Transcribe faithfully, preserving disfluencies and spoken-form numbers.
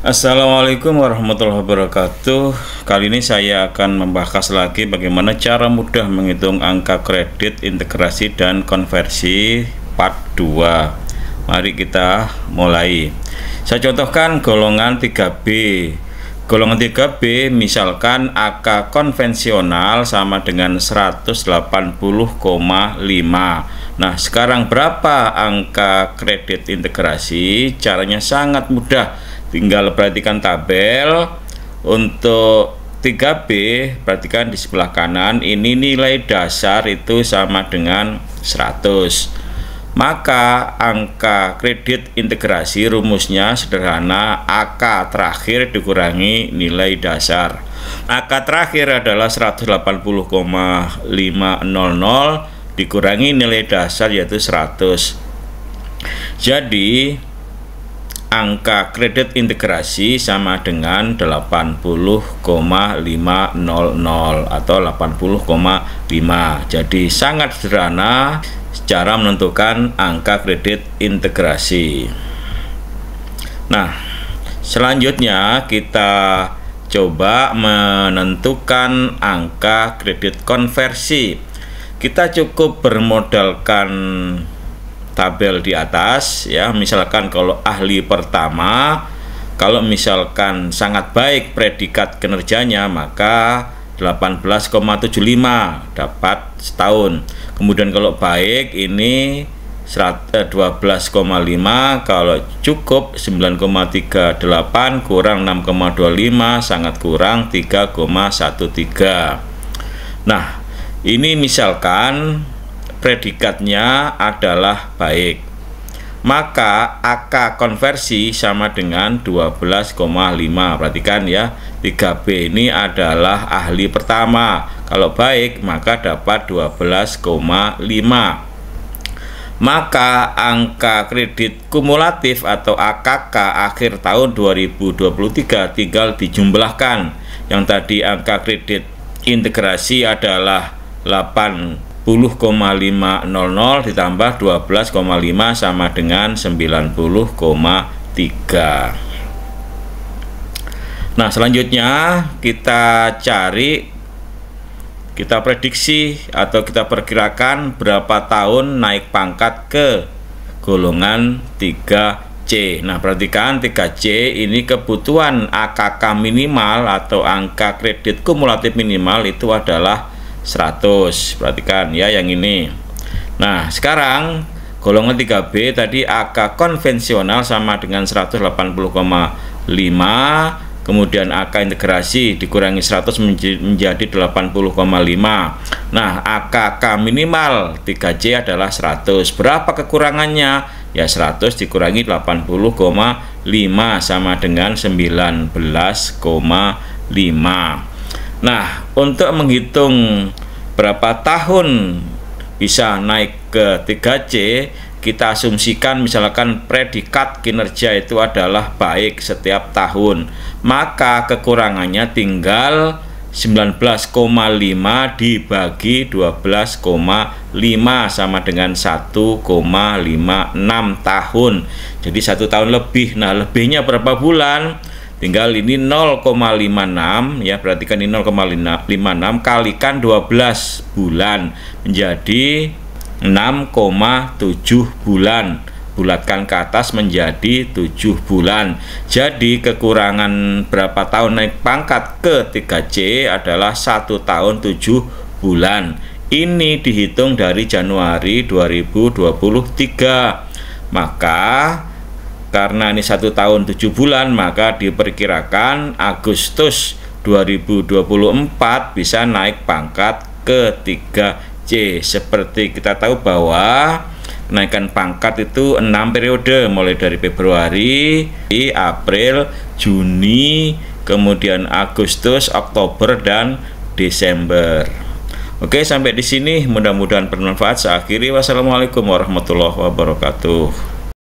Assalamualaikum warahmatullahi wabarakatuh. Kali ini saya akan membahas lagi bagaimana cara mudah menghitung angka kredit, integrasi, dan konversi part dua. Mari kita mulai. Saya contohkan golongan tiga B. Golongan tiga B misalkan angka konvensional sama dengan seratus delapan puluh koma lima. Nah, sekarang berapa angka kredit integrasi? Caranya sangat mudah. Tinggal perhatikan tabel. Untuk tiga B, perhatikan di sebelah kanan, ini nilai dasar itu sama dengan seratus. Maka angka kredit integrasi rumusnya sederhana, A K terakhir dikurangi nilai dasar. A K terakhir adalah seratus delapan puluh koma lima nol dikurangi nilai dasar yaitu seratus. Jadi angka kredit integrasi sama dengan delapan puluh koma lima nol nol atau delapan puluh koma lima. Jadi sangat sederhana cara menentukan angka kredit integrasi. Nah, selanjutnya kita coba menentukan angka kredit konversi. Kita cukup bermodalkan tabel di atas ya. Misalkan kalau ahli pertama, kalau misalkan sangat baik predikat kinerjanya, maka delapan belas koma tujuh lima dapat setahun. Kemudian kalau baik ini dua belas koma lima, kalau cukup sembilan koma tiga delapan, kurang enam koma dua lima, sangat kurang tiga koma satu tiga. Nah, ini misalkan predikatnya adalah baik, maka A K konversi sama dengan dua belas koma lima. Perhatikan ya, tiga B ini adalah ahli pertama. Kalau baik maka dapat dua belas koma lima. Maka angka kredit kumulatif atau A K K akhir tahun dua ribu dua puluh tiga tinggal dijumlahkan. Yang tadi angka kredit integrasi adalah delapan puluh koma lima nol nol ditambah dua belas koma lima sama dengan sembilan puluh koma tiga. Nah, selanjutnya kita cari, kita prediksi atau kita perkirakan berapa tahun naik pangkat ke golongan tiga C. Nah, perhatikan tiga C ini kebutuhan A K K minimal atau angka kredit kumulatif minimal itu adalah seratus. Perhatikan ya yang ini. Nah, sekarang golongan tiga B tadi A K konvensional sama dengan seratus delapan puluh koma lima, kemudian A K integrasi dikurangi seratus menjadi delapan puluh koma lima. Nah, A K K minimal tiga C adalah seratus. Berapa kekurangannya? Ya, seratus dikurangi delapan puluh koma lima sama dengan sembilan belas koma lima. Nah, untuk menghitung berapa tahun bisa naik ke tiga C, kita asumsikan misalkan predikat kinerja itu adalah baik setiap tahun. Maka kekurangannya tinggal sembilan belas koma lima dibagi dua belas koma lima sama dengan satu koma lima enam tahun. Jadi satu tahun lebih. Nah, lebihnya berapa bulan? Tinggal ini nol koma lima enam ya, perhatikan ini nol koma lima enam kalikan dua belas bulan menjadi enam koma tujuh bulan. Bulatkan ke atas menjadi tujuh bulan. Jadi kekurangan berapa tahun naik pangkat ke tiga C adalah satu tahun tujuh bulan. Ini dihitung dari Januari dua ribu dua puluh tiga. Maka karena ini satu tahun tujuh bulan, maka diperkirakan Agustus dua ribu dua puluh empat bisa naik pangkat ke tiga C. Seperti kita tahu bahwa kenaikan pangkat itu enam periode, mulai dari Februari, April, Juni, kemudian Agustus, Oktober, dan Desember. Oke, sampai di sini mudah-mudahan bermanfaat. Saya akhiri, wassalamualaikum warahmatullahi wabarakatuh.